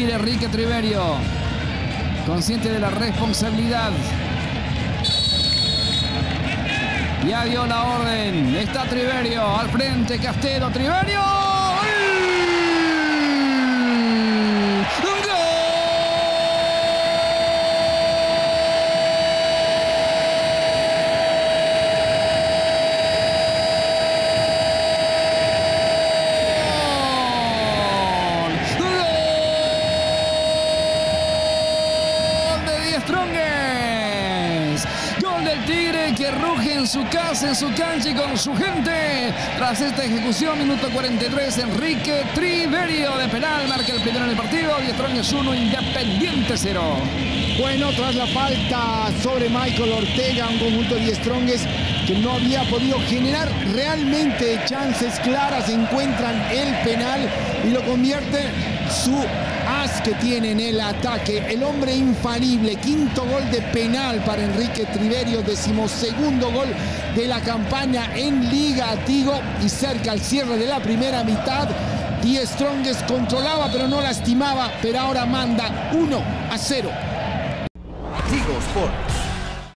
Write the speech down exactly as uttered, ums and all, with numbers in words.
Tigre Enrique Triverio, consciente de la responsabilidad. Ya dio la orden. Está Triverio al frente. Castelo, Triverio. Que ruge en su casa, en su cancha y con su gente. Tras esta ejecución, minuto cuarenta y tres, Enrique Triverio de penal marca el primero en el partido. Die Strongest uno, Independiente cero. Bueno, tras la falta sobre Michael Ortega, un conjunto de Die Strongest que no había podido generar realmente chances claras, encuentran el penal y lo convierte su as que tiene en el ataque, el hombre infalible. Quinto gol de penal para Enrique Triverio, decimosegundo gol de la campaña en Liga Tigo, y cerca al cierre de la primera mitad. Die Strongest controlaba pero no lastimaba, pero ahora manda uno a cero. Tigo Sport.